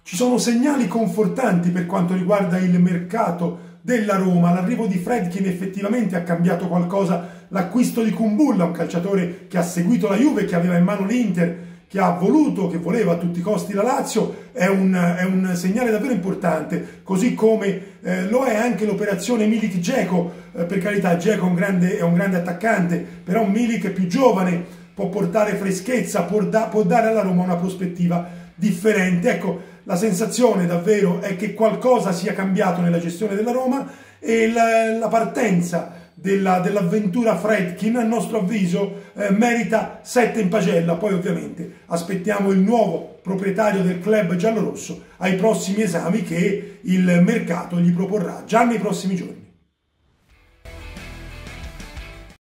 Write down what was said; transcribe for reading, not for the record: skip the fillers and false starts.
Ci sono segnali confortanti per quanto riguarda il mercato della Roma. L'arrivo di Friedkin effettivamente ha cambiato qualcosa. L'acquisto di Kumbulla, un calciatore che ha seguito la Juve, che aveva in mano l'Inter, che ha voluto, che voleva a tutti i costi la Lazio, è un segnale davvero importante, così come lo è anche l'operazione Milik-Dzeko. Per carità, Dzeko è un grande attaccante, però un Milik più giovane può portare freschezza, può dare alla Roma una prospettiva differente. Ecco, la sensazione davvero è che qualcosa sia cambiato nella gestione della Roma e la partenza dell'avventura Friedkin, a nostro avviso, merita 7 in pagella. Poi ovviamente aspettiamo il nuovo proprietario del club giallorosso ai prossimi esami che il mercato gli proporrà già nei prossimi giorni.